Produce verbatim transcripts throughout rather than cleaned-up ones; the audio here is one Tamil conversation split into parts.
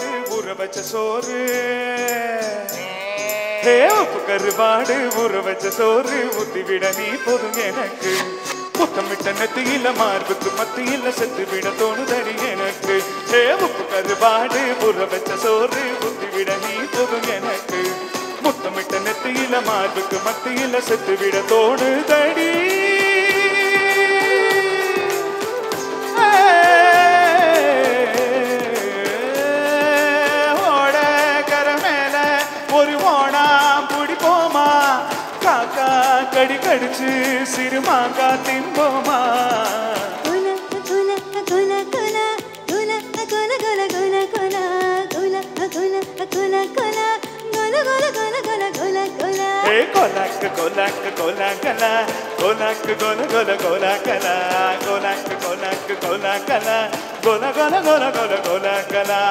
ஊற வச்ச சோறு ஹே உப்பு கருவாடு ஊற வச்ச சோறு ஊத்தி விட நீ போதும் எனக்கு முத்தமிட்ட நெத்தியில மார்புக்கு மத்தியில செத்து விட தோணுதடி எனக்கு ஹே உப்பு கருவாடு ஊற வச்ச சோறு ஊத்தி விட நீ போதும் எனக்கு முத்தமிட்ட நெத்தியில மார்புக்கு மத்தியில செத்து விட தோணுதடி ஓட கர மேல ஒரு ஓணா பிடிப்போமா காக்கா கடி கடிச்சு சிறுமாங்கா திம்போமா Golak, golak, golakala, golak, gola, gola, golakala, golak, golak, golakala, gola, gola, gola, gola, golakala.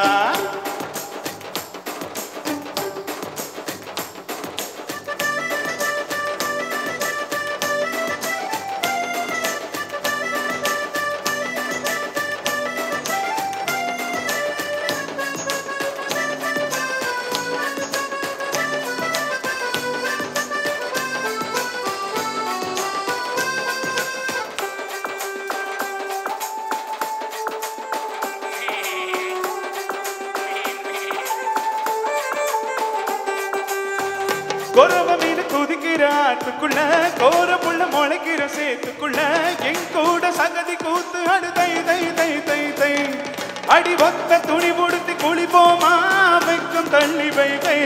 கோரவ மீன் குதிக்கிற ஆட்டுக்குள்ள கோர புள்ள முளைக்கிற சேத்துக்குள்ள என் கூட சகதி கூத்து அடு தை தை தை தை தை அடி ஒத்த துணி உடுத்தி குளிப்போமா வைக்கும் தள்ளி வை வை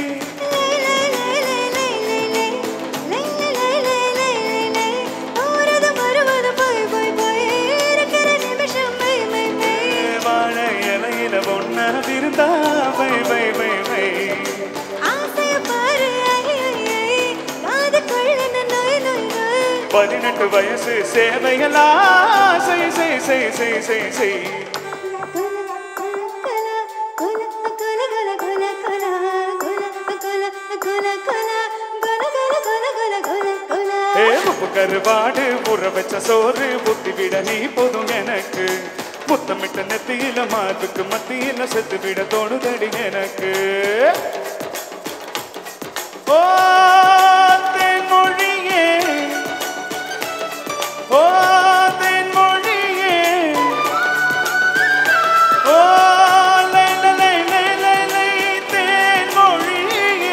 வாழ இலையில ஒன்ன விருந்தா வை வை வை வை பதினெட்டு வயசு சேவையெல்லாம் செய் செய் செய் செய் செய் செய் உப்பு கருவாடு ஊற வச்ச சோறு ஊத்தி விட நீ போதும் எனக்கு முத்தமிட்ட நெத்தியில மார்புக்கு மத்தியில செத்து விட தோணுதடி எனக்கு ஓ தென்மொழியே ஓ தென்மொழியே ஓ லை லை லை லை லை லை தென்மொழியே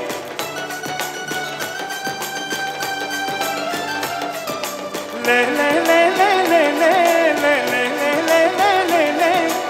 லை லை லை லை லை லை லை லை லை லை லை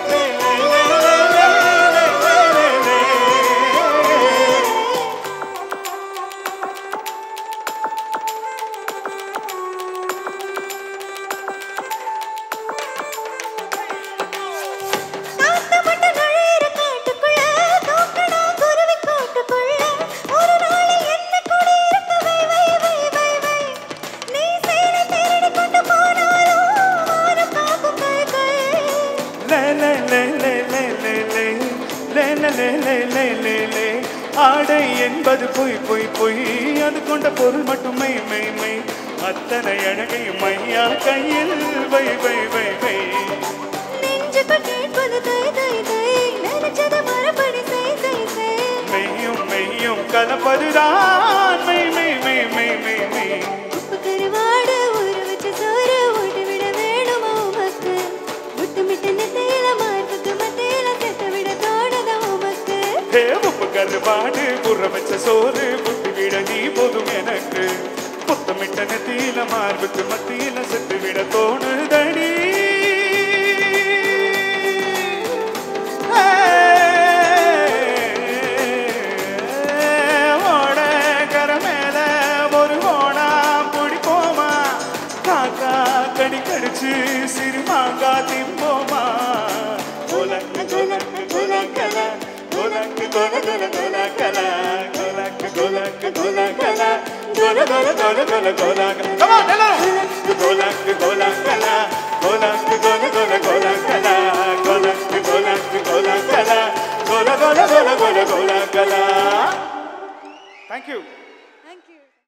ஆடை என்பது பொய் பொய் பொய் அது கொண்ட பொருள் மட்டும் மை மை மை அத்தனை அழகையும் மையா கையில் வை வை வை வை மெய்யும் மெய்யும் கலப்பதுதான் மை மை மை மை மை மை உப்பு கருவாடு ஊற வச்ச சோறு புட்டு விட நீ போதும் எனக்கு முத்தமிட்ட நெத்தியில மார்புக்கு மத்தியில செத்து விட தோணுதடி ஓட கர மேல ஒரு ஓணா பிடிப்போமா காக்கா கடி கடிச்சு சிறுமாங்கா திம்போமா கோலக்கு கோலக்கு கோலக்கல கோலக்கு கோல கோல கோலக்கல கோலக்கு கோலக்கு கோலக்கல கோல கோல கோல கோல கோலக்கல come on hello கோலக்கு கோலக்கல கோலக்கு கோல கோல கோலக்கல கோலக்கு கோலக்கு கோலக்கல கோல கோல கோல கோல கோலக்கல thank you